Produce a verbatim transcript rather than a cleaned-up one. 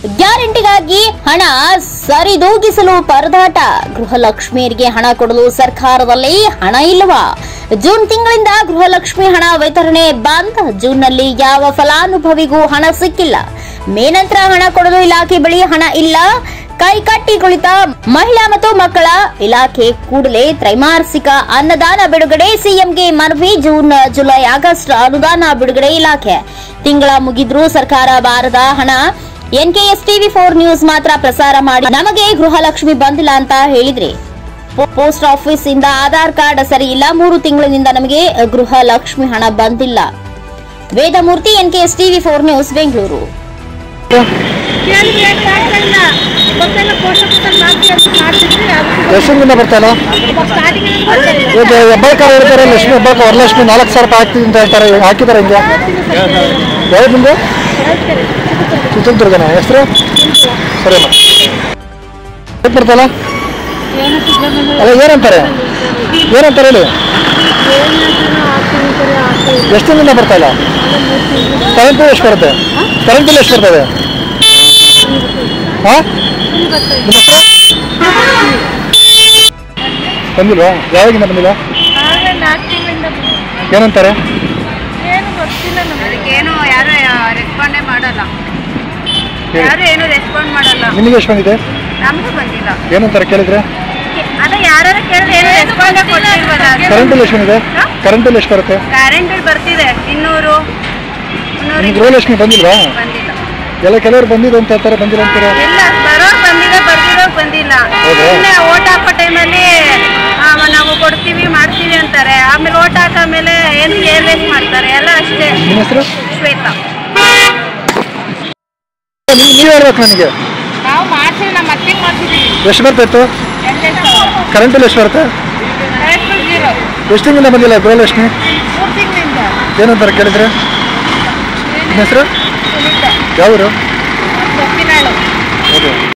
ಗ್ಯಾರಂಟಿಗಾಗಿ ಹಣ ಸರಿದೂಗಿಸಲು ಪರದಾಟ. ಗೃಹಲಕ್ಷ್ಮಿಯರಿಗೆ ಹಣ ಕೊಡಲು ಸರ್ಕಾರದಲ್ಲಿ ಹಣ ಇಲ್ಲವಾ? ಜೂನ್ ತಿಂಗಳಿಂದ ಗೃಹಲಕ್ಷ್ಮಿ ಹಣ ವಿತರಣೆ ಬಂದ್. ಜೂನ್ನಲ್ಲಿ ಯಾವ ಫಲಾನುಭವಿಗೂ ಹಣ ಸಿಕ್ಕಿಲ್ಲ. ಮೇ ನಂತರ ಹಣ ಕೊಡಲು ಇಲಾಖೆ ಬಳಿ ಹಣ ಇಲ್ಲ. ಕೈಕಟ್ಟಿ ಕುಳಿತ ಮಹಿಳಾ ಮತ್ತು ಮಕ್ಕಳ ಇಲಾಖೆ ಕೂಡಲೇ ತ್ರೈಮಾಸಿಕ ಅನ್ನದಾನ ಬಿಡುಗಡೆ. ಸಿಎಂಗೆ ಮನವಿ. ಜೂನ್ ಜುಲೈ ಆಗಸ್ಟ್ ಅನುದಾನ ಬಿಡುಗಡೆ ಇಲಾಖೆ ತಿಂಗಳ ಮುಗಿದ್ರೂ ಸರ್ಕಾರ ಬಾರದ ಹಣ. ಎನ್ಕೆಎಸ್ ಟಿವಿ ಫೋರ್ ನ್ಯೂಸ್ ಮಾತ್ರ ಪ್ರಸಾರ ಮಾಡಿ ನಮಗೆ ಗೃಹಲಕ್ಷ್ಮಿ ಬಂದಿಲ್ಲ ಅಂತ ಹೇಳಿದ್ರೆ, ಪೋಸ್ಟ್ ಆಫೀಸ್ ಇಂದ ಆಧಾರ್ ಕಾರ್ಡ್ ಸರಿ ಇಲ್ಲ, ಮೂರು ತಿಂಗಳಿನಿಂದ ನಮಗೆ ಗೃಹಲಕ್ಷ್ಮಿ ಹಣ ಬಂದಿಲ್ಲ. Vedamurthy, NKS TV four news, Bengaluru. ಹೆಸರಿಂದ ಬರ್ತಾಯಿಲ್ಲ. ಹೆಬ್ಬಾಳ್ಕರ್ ಹೇಳ್ತಾರೆ ಲಕ್ಷ್ಮಿ ಹೆಬ್ಬಾಳ್ಕರ್ ವರಲಕ್ಷ್ಮಿ ನಾಲ್ಕು ಸಾವಿರ ರೂಪಾಯಿ ಆಗ್ತಿದೆ ಅಂತ ಹೇಳ್ತಾರೆ. ಹಾಕಿದ್ದಾರೆ ಹಿಂಗೆ ಯಾವ್ದು ನಿಮ್ದು? ಚಿತ್ರದುರ್ಗನ ಹೆಸರು? ಸರಿನಾ ಬರ್ತಾಯಿಲ್ಲ. ಅಲ್ಲ ಏನಂತಾರೆ ಏನಂತಾರೆ ಹೇಳಿ. ಎಷ್ಟು ದಿನದಿಂದ ಬರ್ತಾಯಿಲ್ಲ? ಕರೆಂಟ್ ಬಿಲ್ ಎಷ್ಟು ಬರುತ್ತೆ? ಕರೆಂಟ್ ಬಿಲ್ ಎಷ್ಟು ಬರ್ತದೆ? ಹಾಂ ನಿಮ್ಮ ಹತ್ರ ಬಂದಿಲ್ವಾ? ಯಾವಾಗಿಂದ ಬಂದಿಲ್ಲ? ಏನಂತಾರೆ? ಏನು ಯಾರು ರೆಸ್ಪಾಂಡೇ ಮಾಡಲ್ಲ. ಯಾರು ಏನು ರೆಸ್ಪಾಂಡ್ ಮಾಡಲ್ಲ. ನಿಮಗೆ ಎಷ್ಟು ಬಂದಿದೆ? ನಮಗೂ ಬಂದಿಲ್ಲ. ಏನಂತಾರೆ ಕೇಳಿದ್ರೆ? ಅದೇ ಯಾರು ಕೇಳಿದ್ರೆ ಏನು ರೆಸ್ಪಾಂಡ್ ಕೊಟ್ಟಿಲ್ವಲ್ಲ. ಕರೆಂಟ್ ಬಿಲ್ ಎಷ್ಟು ಬಂದಿದೆ? ಕರೆಂಟ್ ಬಿಲ್ ಎಷ್ಟು ಬರುತ್ತೆ? ಕರೆಂಟ್ ಬಿಲ್ ಬರ್ತಿದೆ ಇನ್ನೂರು ಮುನ್ನೂರು. ಗೃಹಲಕ್ಷ್ಮಿ ಬಂದಿಲ್ವಾ? ಬಂದಿಲ್ಲ. ಎಲ್ಲ ಕೆಲವರು ಬಂದಿದೆ ಅಂತ ಹೇಳ್ತಾರೆ, ಬಂದಿಲ್ಲ ಅಂತಾರೆ. ಇಲ್ಲ, ಬರೋರು ಬಂದಿದೆ, ಬರ್ದಿರೋರು ಬಂದಿಲ್ಲ. ಸುಮ್ಮನೆ ಓಟ್ ಹಾಕೋ ಟೈಮಲ್ಲಿ ನಾವು ಕೊಡ್ತೀವಿ ಮಾಡ್ತೀವಿ ಅಂತಾರೆ. ಆಮೇಲೆ ಓಟ್ ಹಾಕೋ ಮೇಲೆ ಏನು ಕೇರ್ಲೆಸ್ ಮಾಡ್ತಾರೆ ಎಲ್ಲ ಅಷ್ಟೇ. ನಿಮ್ಮ ಹೆಸರು? ಶ್ವೇತಾ. ನೀವು ಹೇಳ್ಬೇಕು ನನಗೆ. ನಾವು ಮಾಡ್ತೀವಿ, ನಮ್ಮ ಅತ್ತಿಗೆ ಮಾಡ್ತೀವಿ. ಎಷ್ಟು ಬರ್ತಾಯಿತ್ತು? ಕರೆಂಟ್ ಬಿಲ್ ಎಷ್ಟು ಬರುತ್ತೆ? ಎಷ್ಟು ತಿಂಗಳಿಂದ ಬಂದಿಲ್ಲ ಗೃಹಲಕ್ಷ್ಮಿ? ಮೂರು ತಿಂಗಳಿಂದ. ಏನಂತಾರೆ ಕೇಳಿದ್ರೆ? ನಿಮ್ಮ ಹೆಸರು? ಯಾವ ಊರು? ಗೊತ್ತಿನಾಳು. ಓಕೆ.